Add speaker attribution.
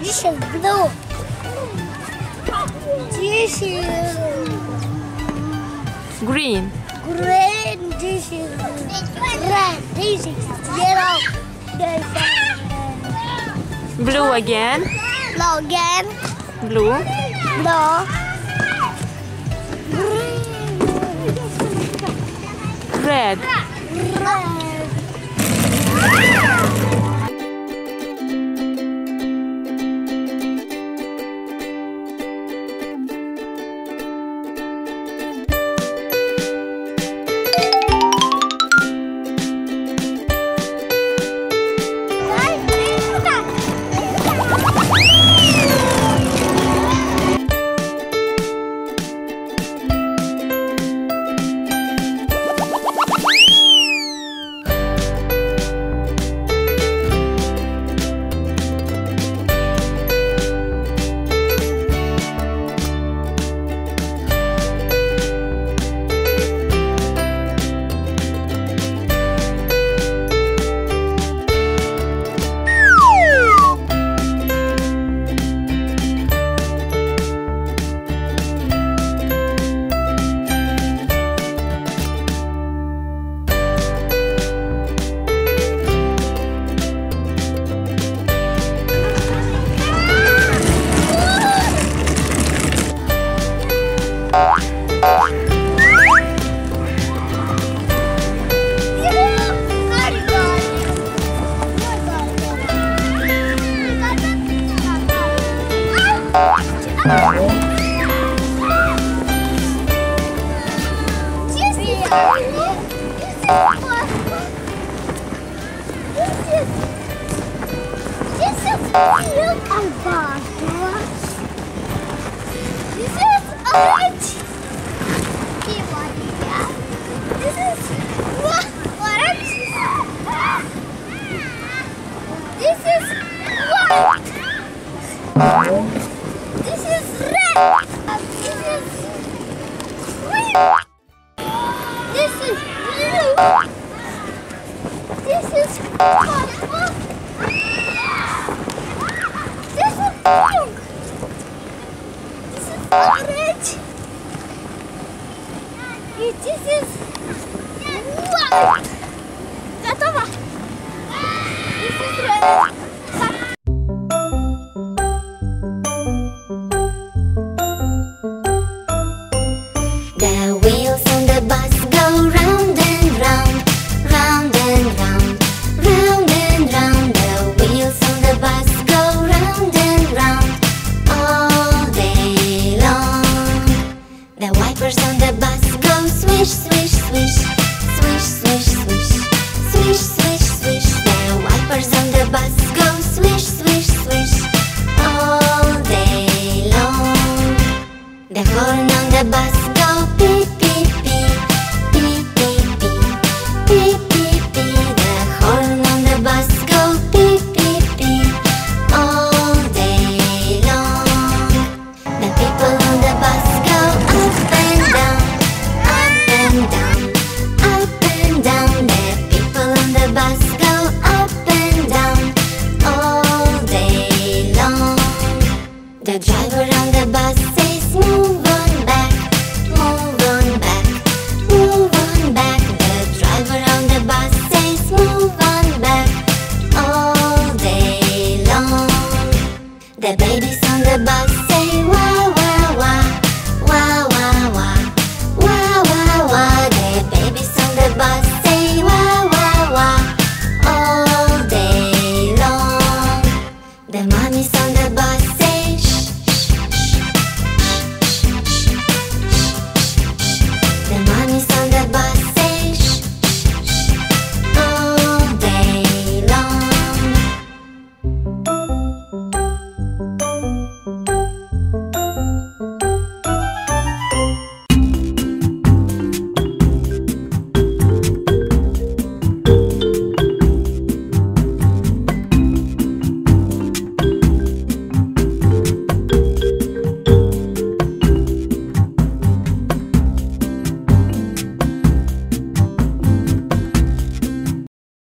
Speaker 1: This is blue. This is
Speaker 2: green.
Speaker 1: green. This is red. This is yellow. This is
Speaker 2: Blue again.
Speaker 1: blue again.
Speaker 2: Blue.
Speaker 1: Blue.
Speaker 2: Red.
Speaker 1: Red.
Speaker 3: The wheels on the bus go round and round, round and round, round and round. The wheels on the bus go round and round all day long. The wipers on the bus go swish, swish, swish, swish, swish, swish, swish, swish, swish. The wipers on the bus go swish, swish, swish all day long. The horn on the bus go beep, beep, beep, beep, beep, beep, beep, beep, beep. The horn on the bus go beep, beep, beep all day long. The people on the bus go up and down, up and down, up and down. The people on the bus go up and down all day long. The driver on the bus says move on back, move on back, move on back. The driver on the bus says move on back all day long. The babies on the bus